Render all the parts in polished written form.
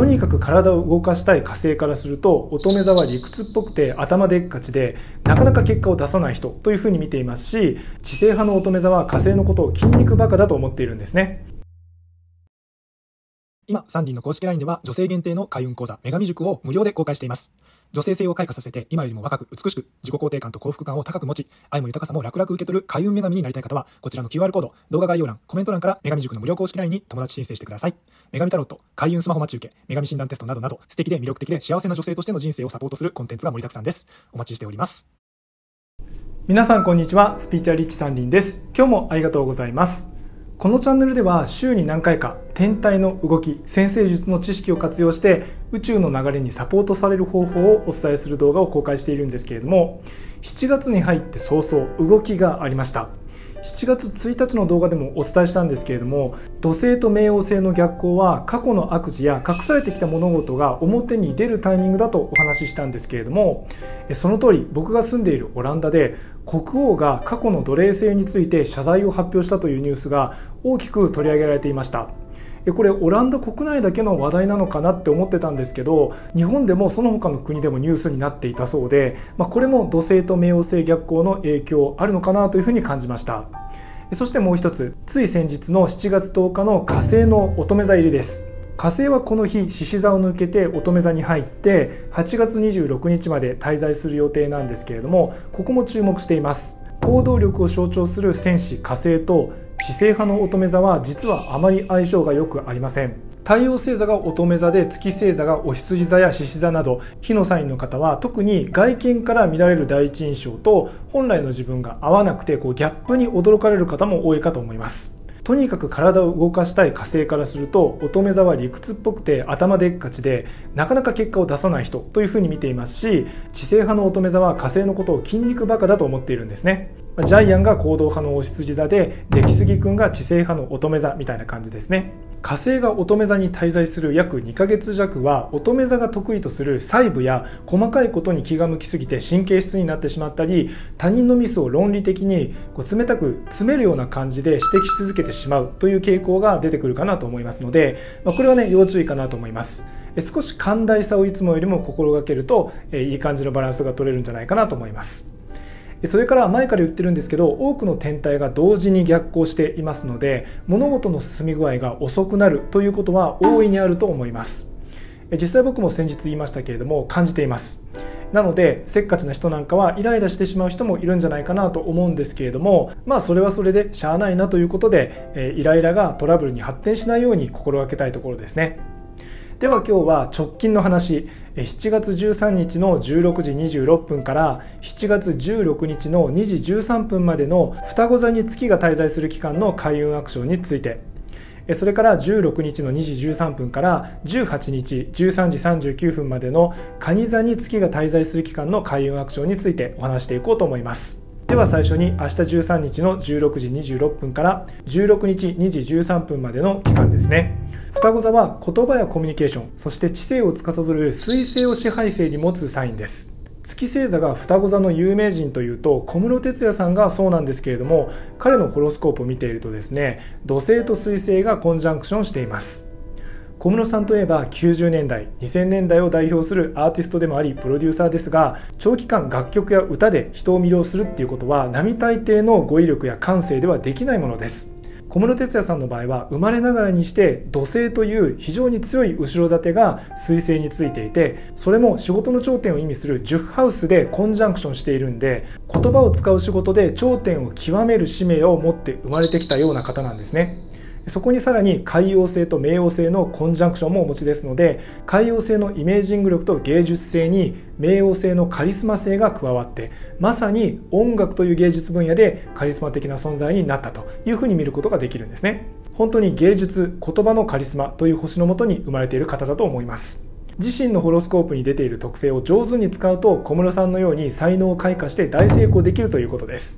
とにかく体を動かしたい火星からすると、乙女座は理屈っぽくて頭でっかちでなかなか結果を出さない人というふうに見ていますし、知性派の乙女座は火星のことを筋肉バカだと思っているんですね。 今、サンリンの公式 LINE では女性限定の開運講座、女神塾を無料で公開しています。女性性を開花させて、今よりも若く美しく、自己肯定感と幸福感を高く持ち、愛も豊かさも楽々受け取る開運女神になりたい方は、こちらの QR コード、動画概要欄、コメント欄から女神塾の無料公式 LINE に友達申請してください。女神タロット、開運スマホ待ち受け、女神診断テストなどなど、素敵で魅力的で幸せな女性としての人生をサポートするコンテンツが盛りだくさんです。お待ちしております。 皆さんこんにちは、スピーチュアリッチサンリンです。今日もありがとうございます。このチャンネルでは週に何回か天体の動き、占星術の知識を活用して宇宙の流れにサポートされる方法をお伝えする動画を公開しているんですけれども、7月に入って早々動きがありました。7月1日の動画でもお伝えしたんですけれども、土星と冥王星の逆行は過去の悪事や隠されてきた物事が表に出るタイミングだとお話ししたんですけれども、その通り僕が住んでいるオランダで国王が過去の奴隷制について謝罪を発表したというニュースが大きく取り上げられていました。これオランダ国内だけの話題なのかなって思ってたんですけど、日本でもその他の国でもニュースになっていたそうで、これも土星と冥王星逆行の影響あるのかなというふうに感じました。そしてもう一つ、つい先日の7月10日の火星の乙女座入りです。火星はこの日獅子座を抜けて乙女座に入って8月26日まで滞在する予定なんですけれども、ここも注目しています。行動力を象徴する戦士火星と知性派の乙女座は実はあまり相性が良くありません。太陽星座が乙女座で月星座がお羊座や獅子座など火のサインの方は、特に外見から見られる第一印象と本来の自分が合わなくてギャップに驚かれる方も多いかと思います。とにかく体を動かしたい火星からすると、乙女座は理屈っぽくて頭でっかちでなかなか結果を出さない人というふうに見ていますし、知性派の乙女座は火星のことを筋肉バカだと思っているんですね。ジャイアンが行動派のお羊座で、出来すぎくんが知性派の乙女座みたいな感じですね。火星が乙女座に滞在する約2ヶ月弱は、乙女座が得意とする細部や細かいことに気が向きすぎて神経質になってしまったり、他人のミスを論理的に冷たく詰めるような感じで指摘し続けてしまうという傾向が出てくるかなと思いますので、これはね、要注意かなと思います。少し寛大さをいつもよりも心がけると、いい感じのバランスが取れるんじゃないかなと思います。それから前から言ってるんですけど、多くの天体が同時に逆行していますので、物事の進み具合が遅くなるということは大いにあると思います。実際僕も先日言いましたけれども感じています。なのでせっかちな人なんかはイライラしてしまう人もいるんじゃないかなと思うんですけれども、それはそれでしゃあないなということで、イライラがトラブルに発展しないように心がけたいところですね。では今日は直近の話、7月13日の16時26分から7月16日の2時13分までの双子座に月が滞在する期間の開運アクションについて、それから16日の2時13分から18日13時39分までの蟹座に月が滞在する期間の開運アクションについてお話していこうと思います。では最初に明日13日の16時26分から16日2時13分までの期間ですね。双子座は言葉やコミュニケーション、そして知性を司る水星を支配星に持つサインです。月星座が双子座の有名人というと小室哲哉さんがそうなんですけれども、彼のホロスコープを見ているとですね、土星と水星がコンジャンクションしています。小室さんといえば90年代、2000年代を代表するアーティストでもありプロデューサーですが、長期間楽曲や歌で人を魅了するっていうことは並大抵の語彙力や感性ではできないものです。小室哲哉さんの場合は生まれながらにして土星という非常に強い後ろ盾が水星についていて、それも仕事の頂点を意味する10ハウスでコンジャンクションしているんで、言葉を使う仕事で頂点を極める使命を持って生まれてきたような方なんですね。そこにさらに海王星と冥王星のコンジャンクションもお持ちですので、海王星のイメージング力と芸術性に冥王星のカリスマ性が加わって、まさに音楽という芸術分野でカリスマ的な存在になったというふうに見ることができるんですね。本当に芸術、言葉のカリスマという星のもとに生まれている方だと思います。自身のホロスコープに出ている特性を上手に使うと、小室さんのように才能を開花して大成功できるということです。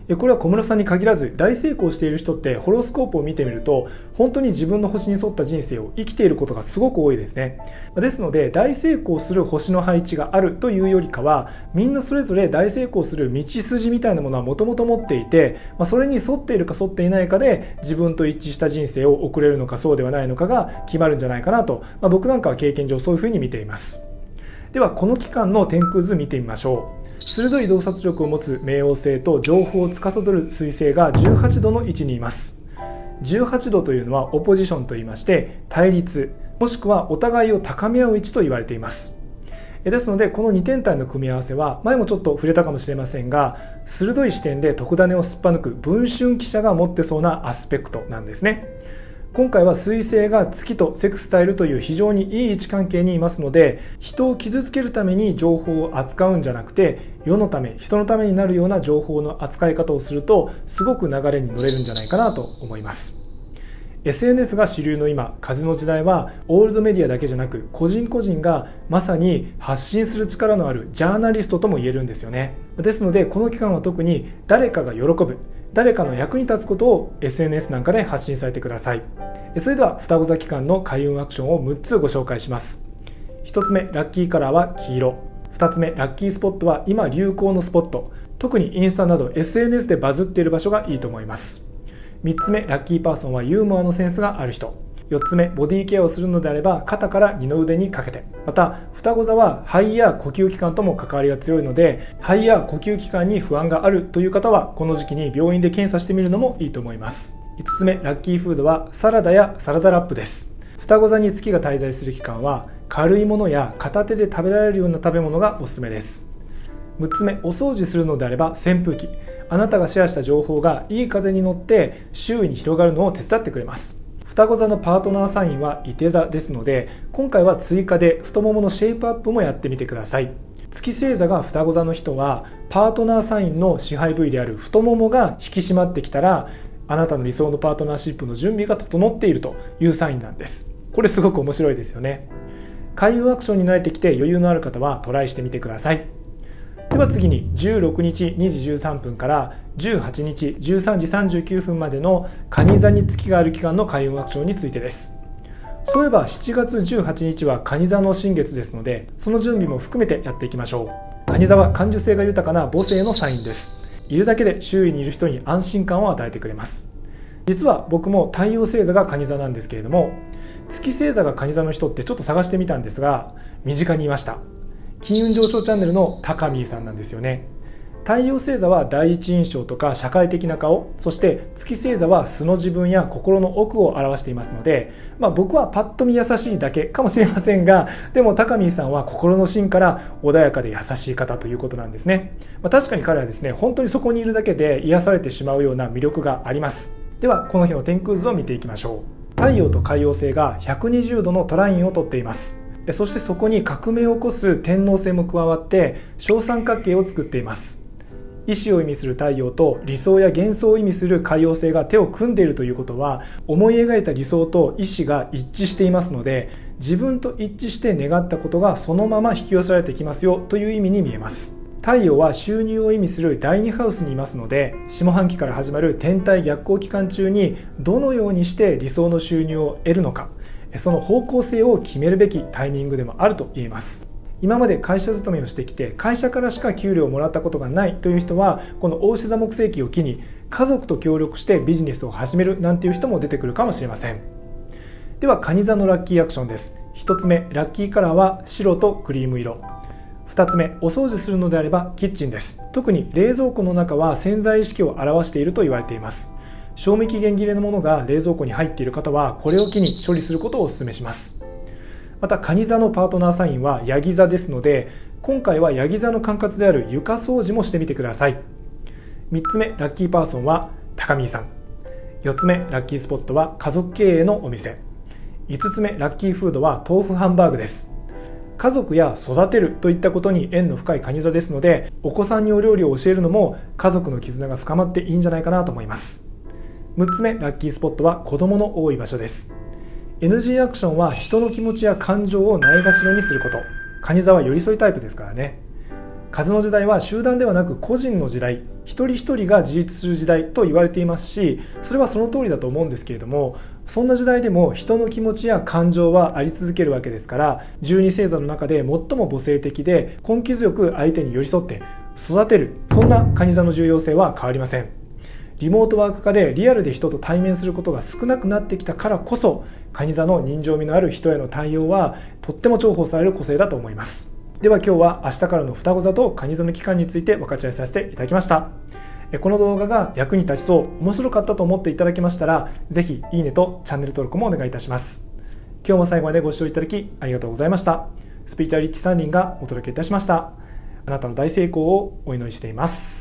これは小室さんに限らず大成功している人ってホロスコープを見てみると本当に自分の星に沿った人生を生きていることがすごく多いですね。ですので大成功する星の配置があるというよりかはみんなそれぞれ大成功する道筋みたいなものはもともと持っていて、それに沿っているか沿っていないかで自分と一致した人生を送れるのかそうではないのかが決まるんじゃないかなと、僕なんかは経験上そういうふうに見ています。ではこの期間の天空図見てみましょう。鋭い洞察力を持つ冥王星と情報を司る水星が18度の位置にいます。18度というのはオポジションといいまして対立もしくはお互いを高め合う位置と言われています。ですのでこの2天体の組み合わせは前もちょっと触れたかもしれませんが鋭い視点で特ダネをすっぱ抜く文春記者が持ってそうなアスペクトなんですね。今回は水星が月とセクスタイルという非常にいい位置関係にいますので人を傷つけるために情報を扱うんじゃなくて世のため人のためになるような情報の扱い方をするとすごく流れに乗れるんじゃないかなと思います。 SNS が主流の今風の時代はオールドメディアだけじゃなく個人個人がまさに発信する力のあるジャーナリストとも言えるんですよね。ですのでこの期間は特に誰かが喜ぶ誰かの役に立つことを SNS なんかで発信されてください。それでは双子座期間の開運アクションを6つご紹介します。1つ目ラッキーカラーは黄色。2つ目ラッキースポットは今流行のスポット、特にインスタなど SNS でバズっている場所がいいと思います。3つ目ラッキーパーソンはユーモアのセンスがある人。4つ目ボディケアをするのであれば肩から二の腕にかけて。また双子座は肺や呼吸器官とも関わりが強いので肺や呼吸器官に不安があるという方はこの時期に病院で検査してみるのもいいと思います。5つ目ラッキーフードはサラダやサラダラップです。双子座に月が滞在する期間は軽いものや片手で食べられるような食べ物がおすすめです。6つ目お掃除するのであれば扇風機。あなたがシェアした情報がいい風に乗って周囲に広がるのを手伝ってくれます。双子座のパートナーサインは射手座ですので今回は追加で太もものシェイプアップもやってみてください。月星座が双子座の人はパートナーサインの支配部位である太ももが引き締まってきたらあなたの理想のパートナーシップの準備が整っているというサインなんです。これすごく面白いですよね。開運アクションに慣れてきて余裕のある方はトライしてみてください。では次に16日2時13分から18日13時39分までの蟹座に月がある期間の開運アクションについてです。そういえば7月18日は蟹座の新月ですのでその準備も含めてやっていきましょう。蟹座は感受性が豊かな母性のサインです。いるだけで周囲にいる人に安心感を与えてくれます。実は僕も太陽星座が蟹座なんですけれども月星座が蟹座の人ってちょっと探してみたんですが身近にいました。金運上昇チャンネルの高見さんなんですよね。太陽星座は第一印象とか社会的な顔、そして月星座は素の自分や心の奥を表していますので、僕はパッと見優しいだけかもしれませんがでも高見さんは心の芯から穏やかで優しい方ということなんですね。確かに彼はですね本当にそこにいるだけで癒されてしまうような魅力があります。ではこの日の天空図を見ていきましょう。太陽と海王星が120度のトラインをとっています。そしてそこに革命を起こす天王星も加わって小三角形を作っています。意志を意味する太陽と理想や幻想を意味する海王星が手を組んでいるということは思い描いた理想と意志が一致していますので自分と一致して願ったことがそのまま引き寄せられてきますよという意味に見えます。太陽は収入を意味する第2ハウスにいますので下半期から始まる天体逆行期間中にどのようにして理想の収入を得るのかその方向性を決めるべきタイミングでもあると言えます。今まで会社勤めをしてきて会社からしか給料をもらったことがないという人はこの牡牛座木星期を機に家族と協力してビジネスを始めるなんていう人も出てくるかもしれません。では蟹座のラッキーアクションです。1つ目ラッキーカラーは白とクリーム色。2つ目お掃除するのであればキッチンです。特に冷蔵庫の中は潜在意識を表していると言われています。賞味期限切れのものが冷蔵庫に入っている方はこれを機に処理することをお勧めします。また蟹座のパートナーサインはヤギ座ですので今回はヤギ座の管轄である床掃除もしてみてください。3つ目ラッキーパーソンは高見さん。4つ目ラッキースポットは家族経営のお店。5つ目ラッキーフードは豆腐ハンバーグです。家族や育てるといったことに縁の深い蟹座ですのでお子さんにお料理を教えるのも家族の絆が深まっていいんじゃないかなと思います。6つ目ラッキースポットは子供の多い場所です。 NG アクションは人の気持ちや感情をないがしろにすること。蟹座は寄り添いタイプですからね。 数の時代は集団ではなく個人の時代、一人一人が自立する時代と言われていますし、それはその通りだと思うんですけれども、そんな時代でも人の気持ちや感情はあり続けるわけですから、12星座の中で最も母性的で根気強く相手に寄り添って育てる、そんな蟹座の重要性は変わりません。リモートワーク化でリアルで人と対面することが少なくなってきたからこそ、蟹座の人情味のある人への対応はとっても重宝される個性だと思います。では今日は明日からの双子座と蟹座の期間について分かち合いさせていただきました。この動画が役に立ちそう、面白かったと思っていただけましたら、ぜひいいねとチャンネル登録もお願いいたします。今日も最後までご視聴いただきありがとうございました。スピリチュアルリッチ3人がお届けいたしました。あなたの大成功をお祈りしています。